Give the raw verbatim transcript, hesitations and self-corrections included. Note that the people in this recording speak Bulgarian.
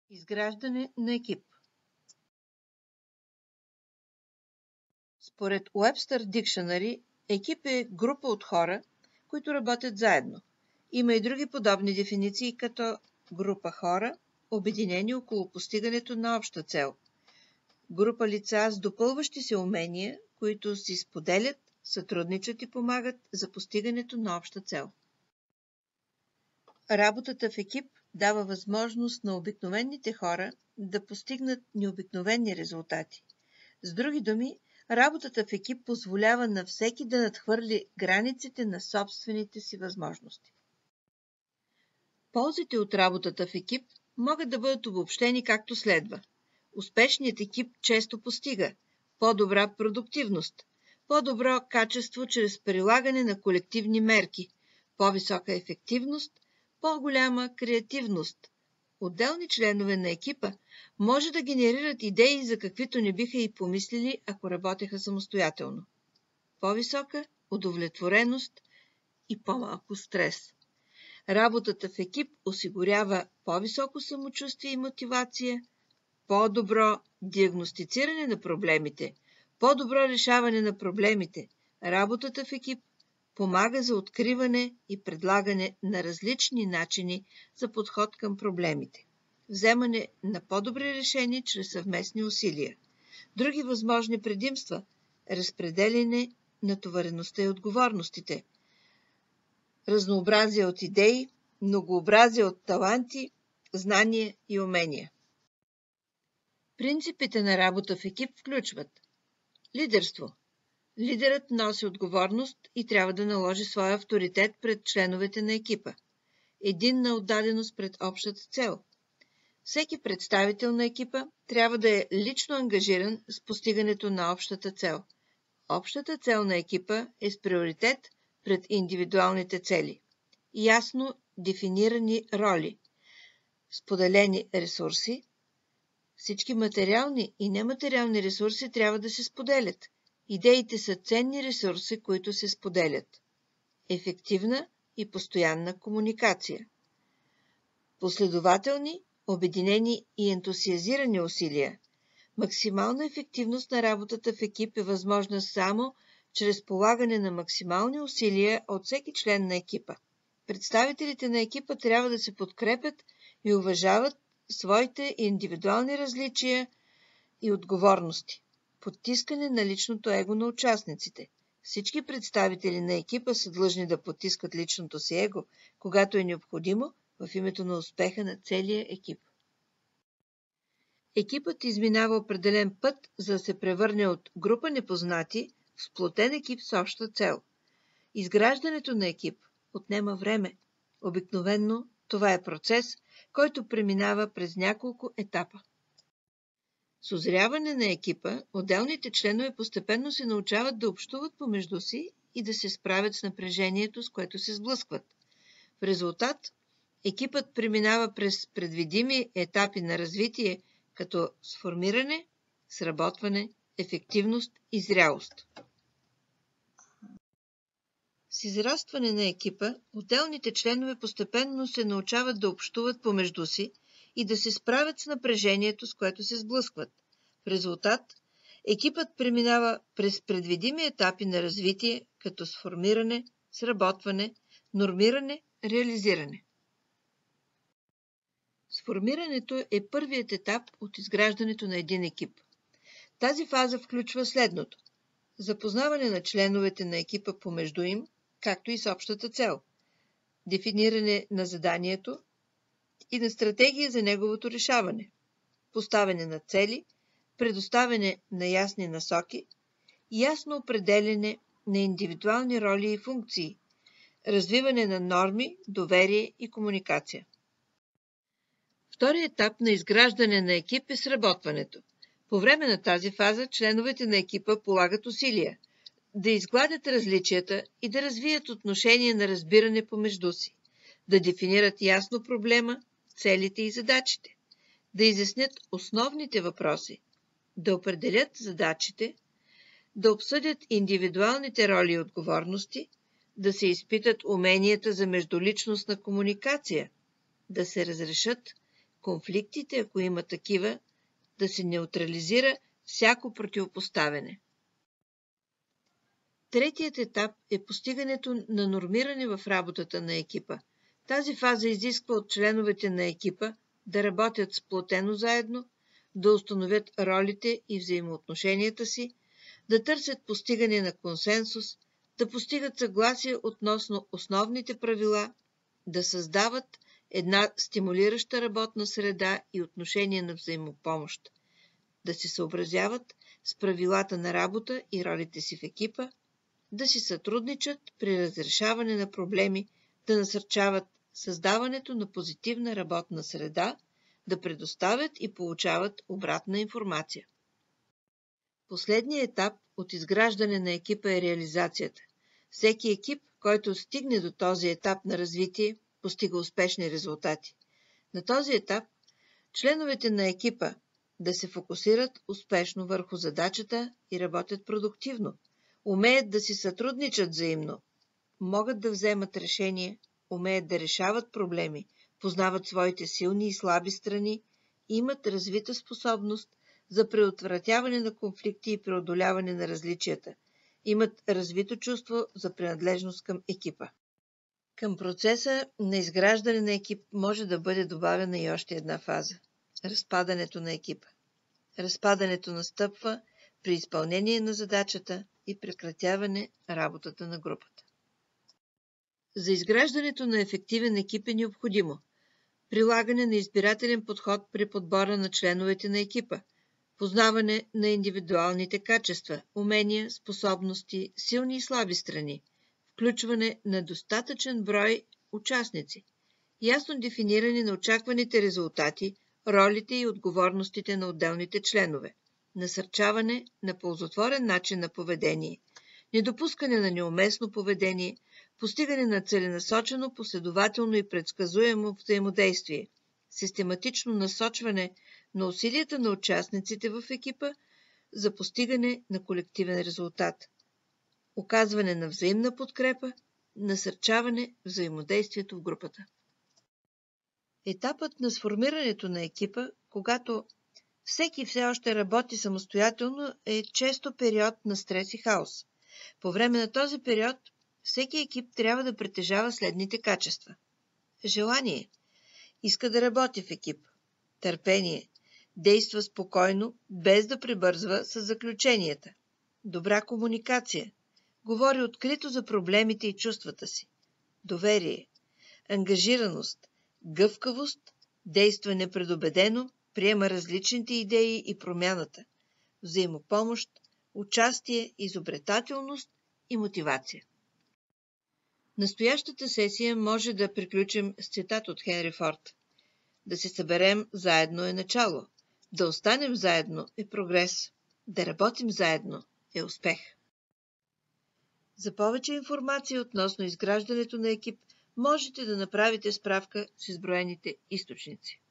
Изграждане на екип. Според Webster Dictionary, екип е група от хора, които работят заедно. Има и други подобни дефиниции, като група хора, обединени около постигането на обща цел. Група лица с допълващи се умения, които си споделят, сътрудничат и помагат за постигането на обща цел. Работата в екип дава възможност на обикновените хора да постигнат необикновени резултати. С други думи, работата в екип позволява на всеки да надхвърли границите на собствените си възможности. Ползите от работата в екип могат да бъдат обобщени както следва. Успешният екип често постига по-добра продуктивност, по-добро качество чрез прилагане на колективни мерки, по-висока ефективност, по-голяма креативност. Отделни членове на екипа може да генерират идеи, за каквито не биха и помислили, ако работеха самостоятелно. По-висока удовлетвореност и по-малко стрес. Работата в екип осигурява по-високо самочувствие и мотивация, по-добро диагностициране на проблемите, по-добро решаване на проблемите. Работата в екип помага за откриване и предлагане на различни начини за подход към проблемите, вземане на по-добри решения чрез съвместни усилия. Други възможни предимства – разпределяне на товареността и отговорностите, разнообразие от идеи, многообразие от таланти, знания и умения. Принципите на работа в екип включват лидерство. Лидерът носи отговорност и трябва да наложи своя авторитет пред членовете на екипа. Единна отдаденост пред общата цел. Всеки представител на екипа трябва да е лично ангажиран с постигането на общата цел. Общата цел на екипа е с приоритет пред индивидуалните цели. Ясно дефинирани роли. Споделени ресурси. Всички материални и нематериални ресурси трябва да се споделят. Идеите са ценни ресурси, които се споделят. Ефективна и постоянна комуникация. Последователни, обединени и ентусиазирани усилия. Максимална ефективност на работата в екип е възможна само чрез полагане на максимални усилия от всеки член на екипа. Представителите на екипа трябва да се подкрепят и уважават своите индивидуални различия и отговорности. Потискане на личното его на участниците. Всички представители на екипа са длъжни да потискат личното си его, когато е необходимо, в името на успеха на целия екип. Екипът изминава определен път, за да се превърне от група непознати в сплотен екип с обща цел. Изграждането на екип отнема време. Обикновено това е процес, който преминава през няколко етапа. С озряване на екипа, отделните членове постепенно се научават да общуват помежду си и да се справят с напрежението, с което се сблъскват. В резултат, екипът преминава през предвидими етапи на развитие, като сформиране, сработване, ефективност и зрялост. С израстване на екипа, отделните членове постепенно се научават да общуват помежду си и да се справят с напрежението, с което се сблъскват. В резултат, екипът преминава през предвидими етапи на развитие, като сформиране, сработване, нормиране, реализиране. Сформирането е първият етап от изграждането на един екип. Тази фаза включва следното: запознаване на членовете на екипа помежду им, както и с общата цел, дефиниране на заданието и на стратегия за неговото решаване, поставяне на цели, предоставяне на ясни насоки, ясно определяне на индивидуални роли и функции, развиване на норми, доверие и комуникация. Вторият етап на изграждане на екип е сработването. По време на тази фаза членовете на екипа полагат усилия да изгладят различията и да развият отношения на разбиране помежду си, да дефинират ясно проблема, целите и задачите, да изяснят основните въпроси, да определят задачите, да обсъдят индивидуалните роли и отговорности, да се изпитат уменията за междуличностна комуникация, да се разрешат конфликтите, ако има такива, да се неутрализира всяко противопоставяне. Третият етап е постигането на нормиране в работата на екипа. Тази фаза изисква от членовете на екипа да работят сплотено заедно, да установят ролите и взаимоотношенията си, да търсят постигане на консенсус, да постигат съгласие относно основните правила, да създават една стимулираща работна среда и отношение на взаимопомощ, да се съобразяват с правилата на работа и ролите си в екипа, да си сътрудничат при разрешаване на проблеми, да насърчават създаването на позитивна работна среда, да предоставят и получават обратна информация. Последният етап от изграждане на екипа е реализацията. Всеки екип, който стигне до този етап на развитие, постига успешни резултати. На този етап членовете на екипа да се фокусират успешно върху задачата и работят продуктивно, умеят да си сътрудничат взаимно, могат да вземат решения, умеят да решават проблеми, познават своите силни и слаби страни и имат развита способност за предотвратяване на конфликти и преодоляване на различията, имат развито чувство за принадлежност към екипа. Към процеса на изграждане на екип може да бъде добавена и още една фаза – разпадането на екипа. Разпадането настъпва при изпълнение на задачата и прекратяване работата на групата. За изграждането на ефективен екип е необходимо прилагане на избирателен подход при подбора на членовете на екипа, познаване на индивидуалните качества, умения, способности, силни и слаби страни, включване на достатъчен брой участници, ясно дефиниране на очакваните резултати, ролите и отговорностите на отделните членове, насърчаване на ползотворен начин на поведение, недопускане на неуместно поведение, постигане на целенасочено, последователно и предсказуемо взаимодействие, систематично насочване на усилията на участниците в екипа за постигане на колективен резултат, оказване на взаимна подкрепа, насърчаване взаимодействието в групата. Етапът на сформирането на екипа, когато всеки все още работи самостоятелно, е често период на стрес и хаос. По време на този период всеки екип трябва да притежава следните качества. Желание. Иска да работи в екип. Търпение. Действа спокойно, без да прибързва с заключенията. Добра комуникация. Говори открито за проблемите и чувствата си. Доверие. Ангажираност. Гъвкавост. Действа непредубедено, приема различните идеи и промяната. Взаимопомощ. Участие, изобретателност и мотивация. Настоящата сесия може да приключим с цитат от Хенри Форд. Да се съберем заедно е начало. Да останем заедно е прогрес. Да работим заедно е успех. За повече информация относно изграждането на екип, можете да направите справка с изброените източници.